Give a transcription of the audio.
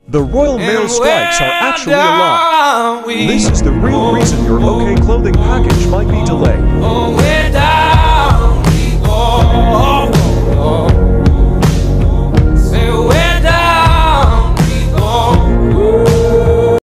The Royal Mail strikes are actually a lie. This is the real reason your Owkay clothing package might be delayed.